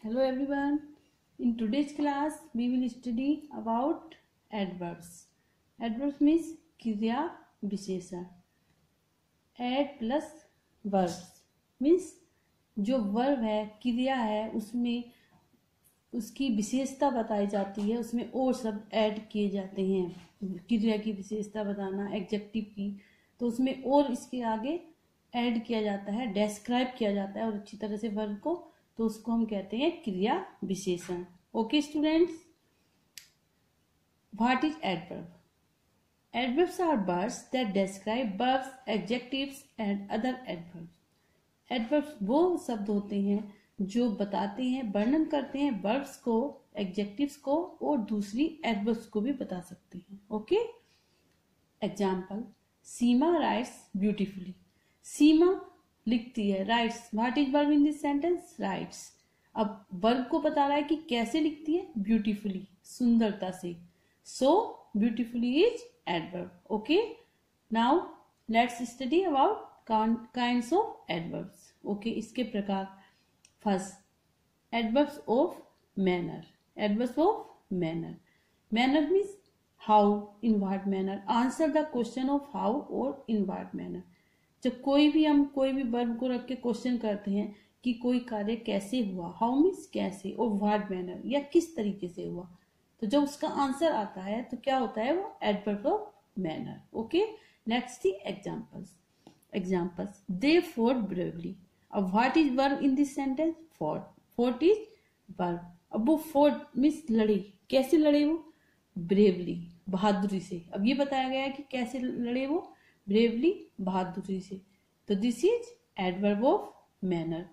Hello everyone. In today's class we will study about adverbs. Adverbs means क्रिया विशेषण. Add plus verbs means जो verb है, क्रिया है, उसमें उसकी विशेषता बताई जाती है, उसमें और शब्द ऐड किए जाते हैं. क्रिया की विशेषता बताना, एडजेक्टिव की, तो उसमें और इसके आगे ऐड किया जाता है, डेस्क्राइब किया जाता है और अच्छी तरह से वर्ब को, तो उसको हम कहते हैं क्रिया विशेषण. Okay students, what is adverb? Adverbs are words that describe verbs, adjectives and other adverbs. Adverbs वो शब्द होते हैं जो बताते हैं, वर्णन करते हैं verbs को, adjectives को और दूसरी adverbs को भी बता सकते हैं. Okay, example, Seema writes beautifully. Seema लिखती है, writes. What is verb in this sentence? Writes. अब वर्ब को बता रहा है कि कैसे लिखती है, ब्यूटीफुली, सुंदरता से. So beautifully is adverb. Okay, now let's study about kinds of adverbs. Okay, इसके प्रकार. First, adverbs of manner. Adverbs of manner. Manner means how, in what manner. Answer the question of how or in what manner. जब हम कोई भी verb को रख के question करते हैं कि कोई कार्य कैसे हुआ, हाउ मीन्स कैसे, और व्हाट मैनर या किस तरीके से हुआ, तो जब उसका आंसर आता है तो क्या होता है, वो adverb of manner. Okay, let's see examples. They fought bravely. अब what is verb in this sentence? Fought. Fought is verb. अब वो फॉट मीन्स लड़े. कैसे लड़े वो? ब्रेवली, बहादुरी से. अब ये बताया गया है कि कैसे लड़े वो, ब्रेवली, बहादुरी से. तो this is adverb of manner.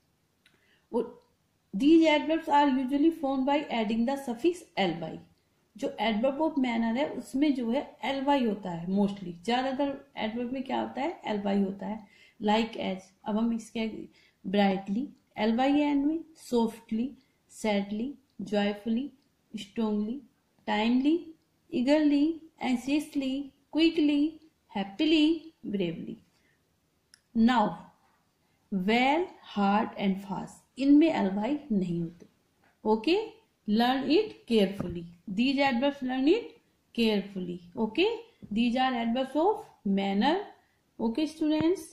These adverbs are usually formed by adding the suffix ly. जो adverb of manner है उसमें जो है ly होता है मोस्टली. ज्यादातर adverb में क्या होता है, ly होता है. Like as. अब हम इसके brightly ly है एंड में, softly, sadly, joyfully, strongly, timely, eagerly, anxiously, quickly, happily, bravely. Now, well, hard and fast. इनमें ly नहीं होते. Okay, learn it carefully. These adverbs learn it carefully. Okay, these are adverbs of manner. Okay students.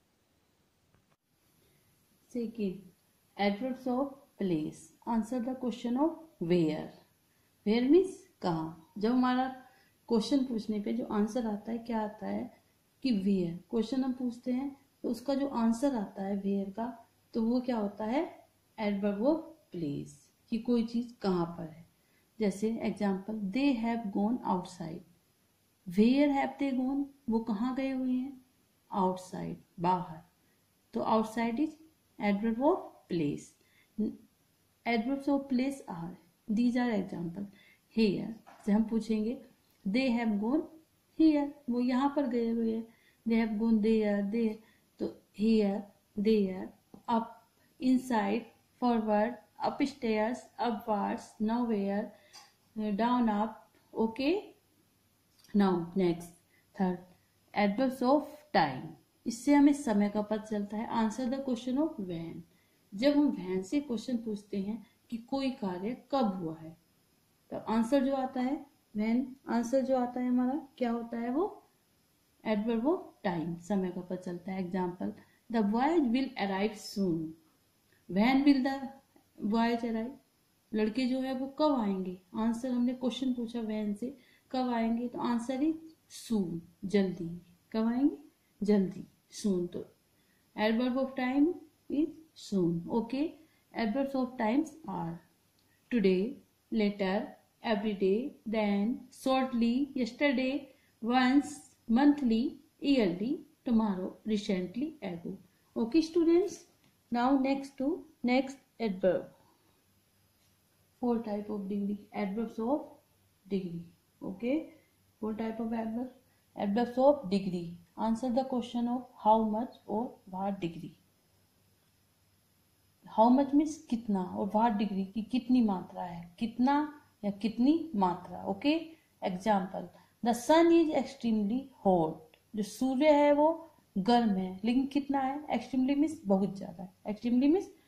Second, adverbs of place. Answer the question of where. Where means कहाँ. जब हमारा question पूछने पे जो answer आता है, क्या आता है कि वेयर. क्वेश्चन हम पूछते हैं तो उसका जो आंसर आता है वेयर का, तो वो क्या होता है, एडवर्ब ऑफ प्लेस, कि कोई चीज कहाँ पर है. जैसे example, they have gone outside. Where have they gone, वो कहाँ गए हुए हैं, आउटसाइड, बाहर. तो outside is adverb of place. Adverbs of place are, these are example. Here से हम पूछेंगे, दे हैव गॉन हियर, वो यहाँ पर गए हुए हैं. They have gone there, there. तो here, there. up, inside, forward, upstairs, upwards, nowhere, down, up. Okay, now next, third, adverbs of time. इससे हमें समय का पता चलता है. Answer the question of when. जब हम व्हेन से क्वेश्चन पूछते हैं कि कोई कार्य कब हुआ है, तो आंसर जो आता है व्हेन, आंसर जो आता है हमारा क्या होता है, वो एडवर्ब ऑफ टाइम. समय का पता चलता है. Example, The voyage will arrive soon. When will the voyage arrive? लड़के जो है वो कब आएंगे. आंसर हमने क्वेश्चन पूछा when से, कब आएंगे, तो आंसर इज soon, जल्दी. कब आएंगे, जल्दी, soon. तो adverb of time is soon. Okay, adverbs of times are today, later, every day, then, shortly, yesterday, once, monthly, yearly, tomorrow, recently, ago. Okay students, now next adverb. 4 type of degree. Adverbs of degree. Okay, 4 type of adverb. Adverbs of degree. Answer the question of how much or what degree. How much means कितना, और what degree की कितनी मात्रा है, कितना या कितनी मात्रा. Okay, example, the sun is extremely hot. जो सूर्य है वो गर्म है, लेकिन कितना है, एक्सट्रीमली मीन्स बहुत ज्यादा है. एक्सट्रीमली मीन्स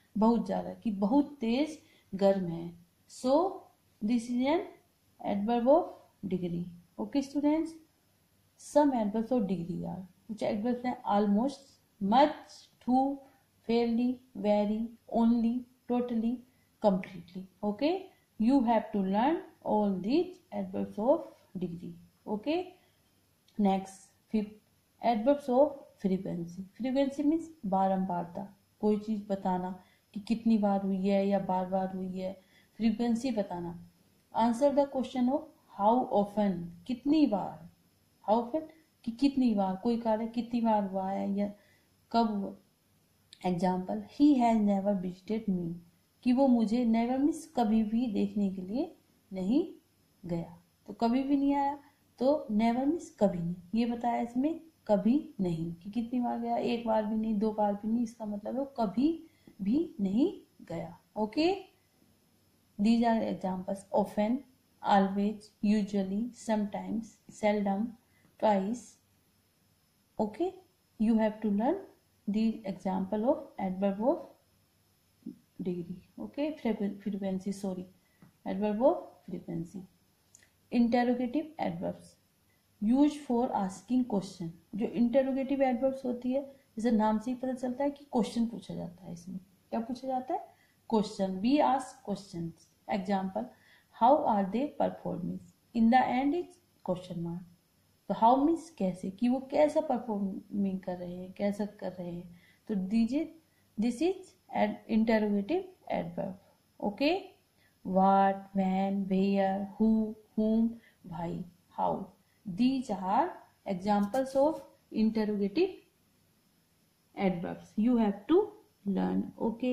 बहुत ज़्यादा, कि बहुत तेज गर्म है। So this is an adverb of degree. Okay students, some adverbs of degree are, कुछ एडवर्ब्स हैं almost, much, too, fairly, very, only, totally, completely. Okay, you have to learn all these adverbs of degree. Okay, next fifth adverbs of frequency. Frequency means बारंबारता, कोई चीज बताना कि कितनी बार हुई है या बार बार हुई है, फ्रीक्वेंसी बताना। Answer the question of how often, कितनी बार, हाउ ऑफन कि कितनी बार, कोई कार्य कितनी बार हुआ है या कब हुआ। Example, he has never visited me, कि वो मुझे, नेवर मीन्स कभी भी देखने के लिए नहीं गया, तो कभी भी नहीं आया, तो नेवर मीन्स कभी नहीं, ये बताया इसमें कभी नहीं, कि कितनी बार गया, एक बार भी नहीं, दो बार भी नहीं, इसका मतलब है वो कभी भी नहीं गया। Okay, these are examples, often, always, usually, sometimes, seldom, twice. ओके, you have to learn the example of adverb of degree. Okay, frequency, sorry, adverb of frequency. Interrogative adverbs used for asking question। जो interrogative adverbs होती है, जैसे नाम से ही पता चलता है कि क्वेश्चन पूछा जाता है, इसमें क्या पूछा जाता है, question, we ask questions। example, how are they performing, in the end is question mark। तो हाउ मीन्स कैसे, कि वो कैसा परफॉर्मिंग कर रहे हैं, कैसा कर रहे हैं, तो दीजिए this is interrogative adverb. Okay, what, when, where, who, whom, why, how, these are examples of interrogative adverbs, you have to learn. Okay,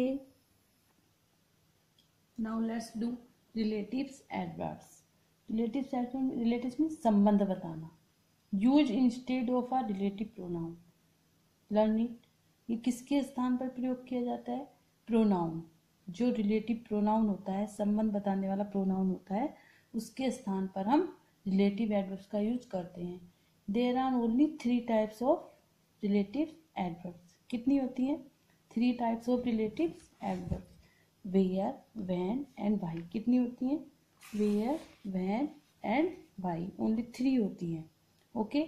now let's do relatives adverbs. Relatives means संबंध बताना। Use instead of a relative pronoun, learn it. ये किसके स्थान पर प्रयोग किया जाता है, प्रोनाउन, जो रिलेटिव प्रोनाउन होता है, संबंध बताने वाला प्रोनाउन होता है, उसके स्थान पर हम रिलेटिव एडवर्ब्स का यूज करते हैं। There are only 3 types of relative adverbs. कितनी होती हैं, 3 types of relative adverbs, where, when and why. कितनी होती हैं, where, when and why, only 3 होती हैं। Okay,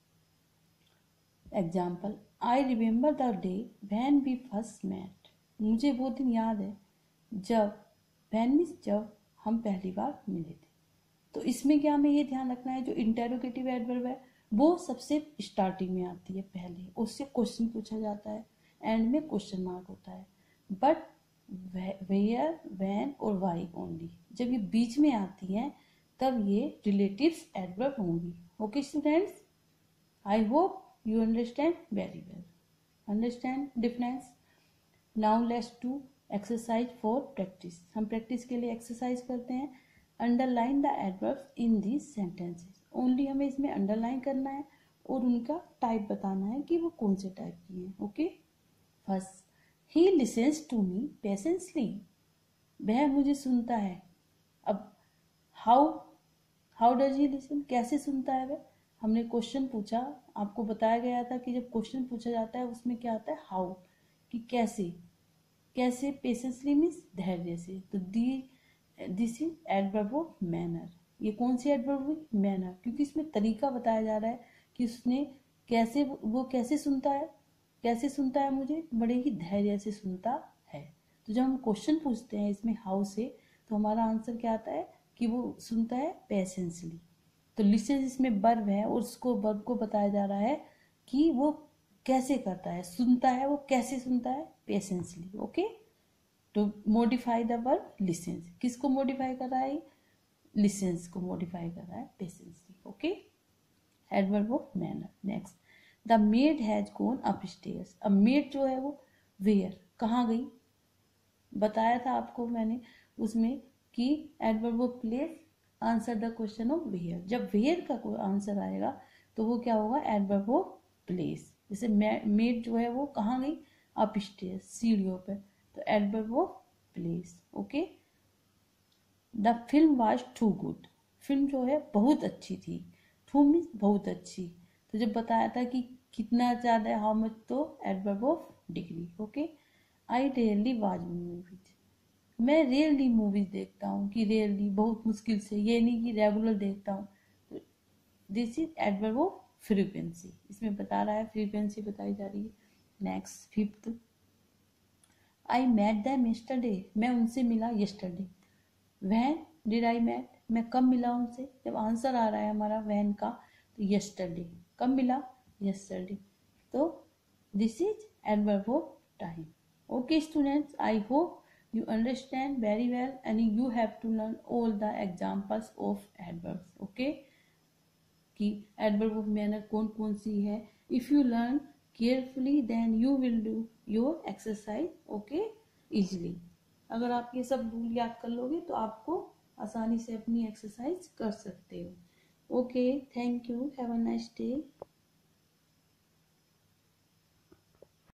example, I remember the day when we first met, मुझे वो दिन याद है जब, व्हेन मीन्स जब हम पहली बार मिले थे। तो इसमें क्या हमें ये ध्यान रखना है, जो इंटेरोगेटिव एडवर्ब है वो सबसे स्टार्टिंग में आती है पहले, उससे क्वेश्चन पूछा जाता है, एंड में क्वेश्चन मार्क होता है। बट वेयर, व्हेन और व्हाई ओनली, जब ये बीच में आती हैं तब ये रिलेटिव्स एडवर्ब होंगी। Okay students, I hope you understand very well, understand difference। now let's do exercise for practice। हम प्रैक्टिस के लिए एक्सरसाइज करते हैं। underline the adverbs in these sentences, only हमें इसमें अंडरलाइन करना है और उनका टाइप बताना है कि वो कौन से टाइप की हैं। Okay, first, he listens to me patiently, वह मुझे सुनता है। अब हाउ डज ही लिसन, कैसे सुनता है वह, हमने क्वेश्चन पूछा, आपको बताया गया था कि जब क्वेश्चन पूछा जाता है उसमें क्या आता है, हाउ, कि कैसे, कैसे, पेशेंसली मीन्स धैर्य से, तो this is adverb of manner. ये कौन सी एडवर्ब हुई, मैनर, क्योंकि इसमें तरीका बताया जा रहा है कि उसने कैसे, वो कैसे सुनता है, कैसे सुनता है मुझे, बड़े ही धैर्य से सुनता है। तो जब हम क्वेश्चन पूछते हैं इसमें हाउ से, तो हमारा आंसर क्या आता है कि वो सुनता है पेशेंसली। तो लिसन इसमें वर्ब है और उसको वर्ब को बताया जा रहा है कि वो कैसे करता है, सुनता है, वो कैसे सुनता है, पेशेंसली। ओके, तो मॉडिफाई द वर्ब लिसन, किसको मॉडिफाई कर रहा है, लिसन्स को मॉडिफाई कर रहा है patiently. Okay, adverb of manner. Next, the maid has gone upstairs. अब मेड जो है वो वेयर, कहाँ गई, बताया था आपको मैंने उसमें कि adverb of place, answer the question of where. जब वेयर का कोई आंसर आएगा तो वो क्या होगा, एडवर्ब ऑफ प्लेस। जैसे मेड जो है वो कहाँ गई, अपस्टेयर्स, सीढ़ियों पे, तो adverb of place. Okay, the film was too good, film जो है बहुत अच्छी थी, टू मीन्स बहुत अच्छी, तो जब बताया था कि कितना ज़्यादा, हाउ मच, तो adverb of degree. Okay, I rarely watch movies, मैं रेयरली मूवीज देखता हूँ, कि रेयरली बहुत मुश्किल से, ये नहीं कि रेगुलर देखता हूँ। तो this is adverb of frequency, इसमें बता रहा है, फ्रीक्वेंसी बताई जा रही है। Next fifth, I met them yesterday, मैं उनसे मिला yesterday. When did I met, मैं कब मिला उनसे, जब आंसर आ रहा है हमारा व्हेन का, तो यस्टरडे, कब मिला, यस्टरडे। तो this is adverb of time. Okay students, I hope you understand very well and you have to learn all the examples of adverbs. Okay, कि adverb of manner कौन कौन सी है। if you learn carefully then you will do your exercise okay easily। अगर आप ये सब rule याद कर लोगे तो आपको आसानी से अपनी एक्सरसाइज कर सकते हो। Okay, thank you, have a nice day.